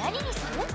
何にする？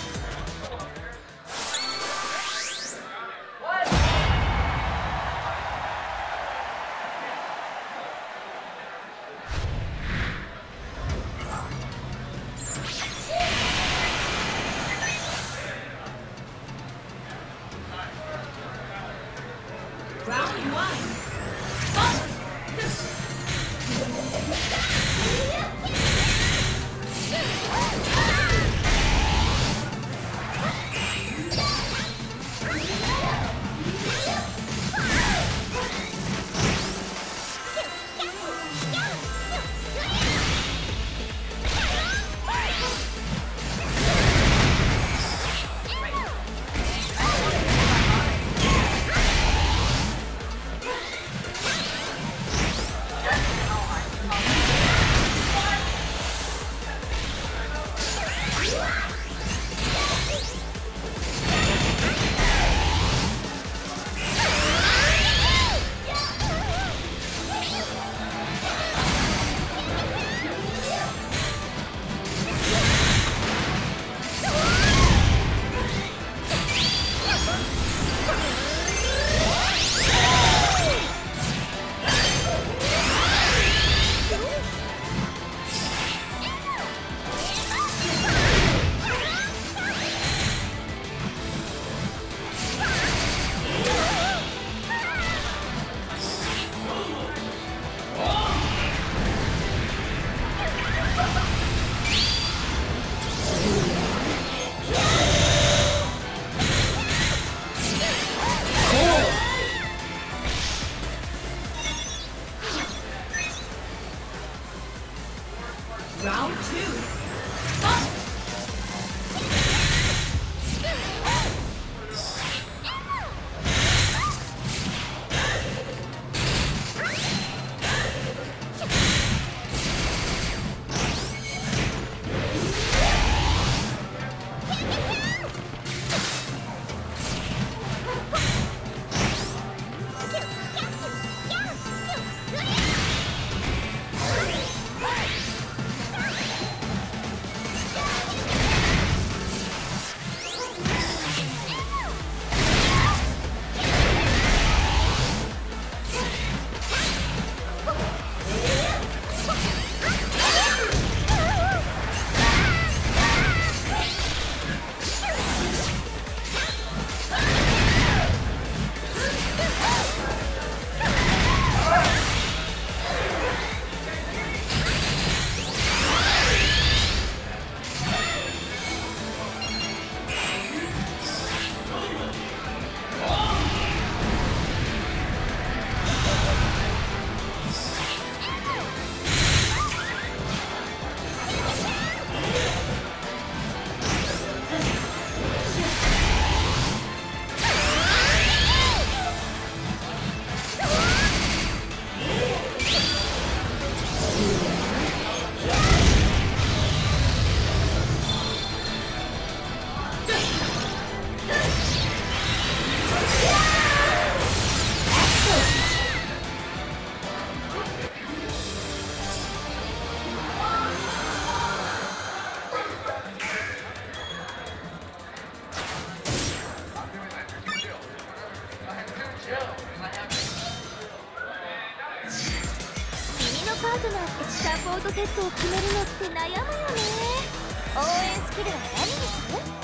パートナーってサポートセットを決めるのって悩むよね。応援スキルは何にする？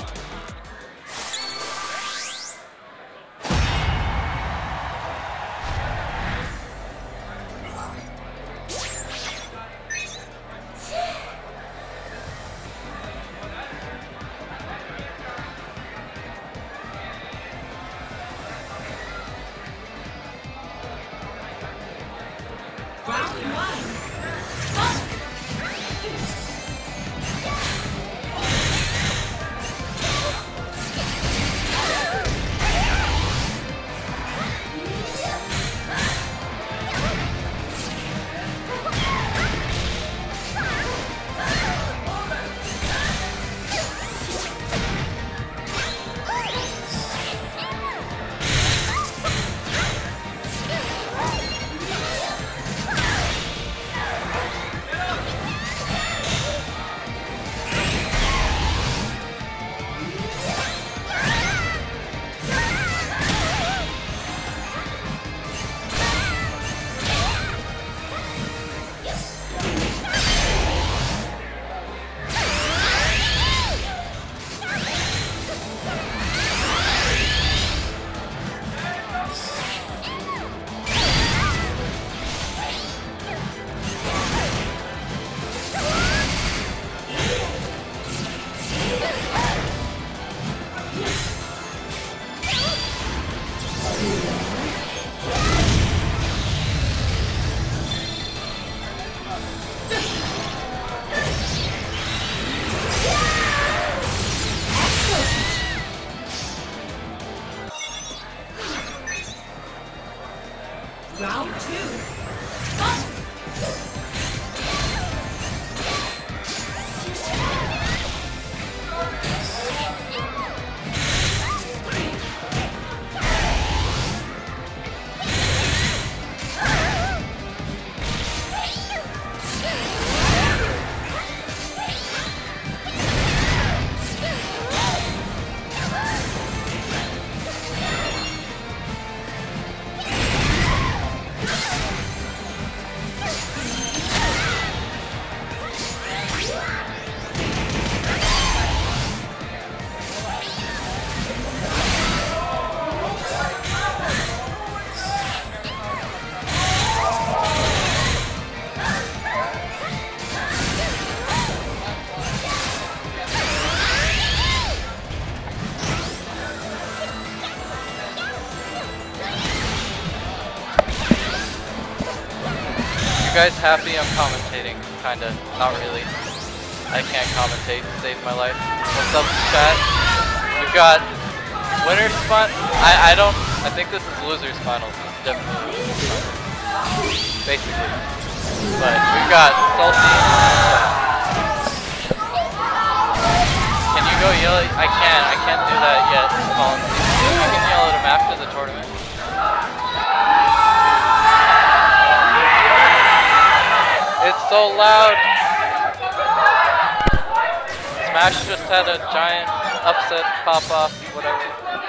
guys happy I'm commentating? Kinda. Not really. I can't commentate to save my life. What's up, chat? We've got winners final. I think this is losers finals. It's definitely losers finals. Basically. But we've got Salty. Can you go yell at, I can't do that yet, Colin. You can yell at him after the tournament. It's so loud. Smash just had a giant upset pop off, whatever.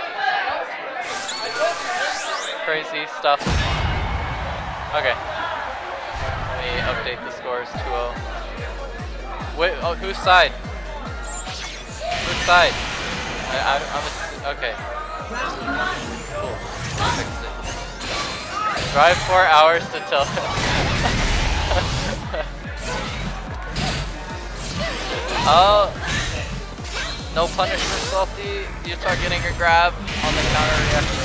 Crazy stuff. Okay. Let me update the scores. 2-0. Wait, oh, whose side? Whose side? Okay. Cool. Fixed it. Drive 4 hours to tell him. Oh, no punishment, Salty. Utah getting a grab on the counter reaction.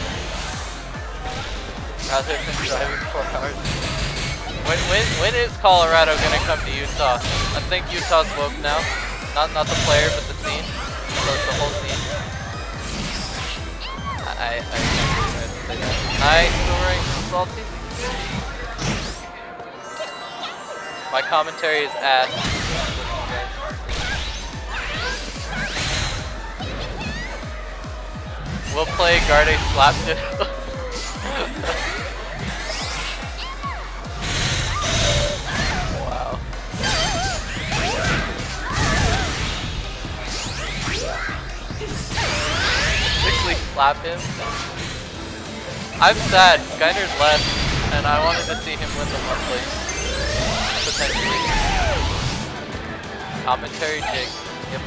Rather than driving 4 hours. When is Colorado gonna come to Utah? I think Utah's woke now. Not the player, but the scene. So it's the whole scene. I can't say that. Nice scoring from Salty. My commentary is ass. We'll play Garde Slapdick. Wow. Quickly slap him. I'm sad. Skyner's left, and I wanted to see him win the monthly. Potentially. Commentary jig. Yep.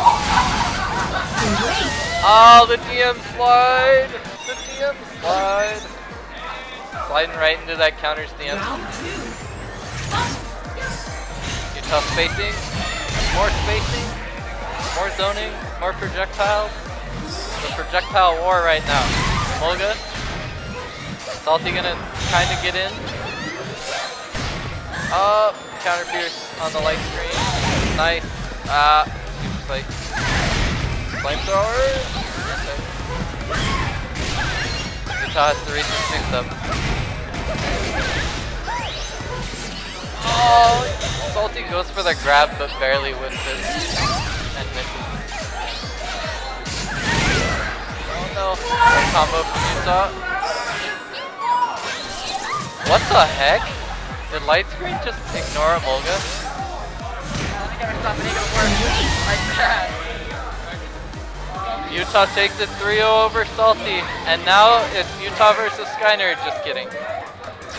Oh, the DM slide! The DM slide! Sliding right into that counter's DM. Utah spacing. More spacing. More zoning. More projectiles. The projectile war right now. Mulga. Salty gonna kinda get in. Oh, counter pierce on the light screen. Nice. Super fight. Flamethrower. Okay. Utah has to reach the 6-up. Oh, Salty goes for the grab but barely wins it. And misses. Oh no. Combo from Utah. What the heck? Did light screen just ignore a Mulga? Utah takes it 3-0 over Salty, and now it's Utah versus Skyner. Just kidding.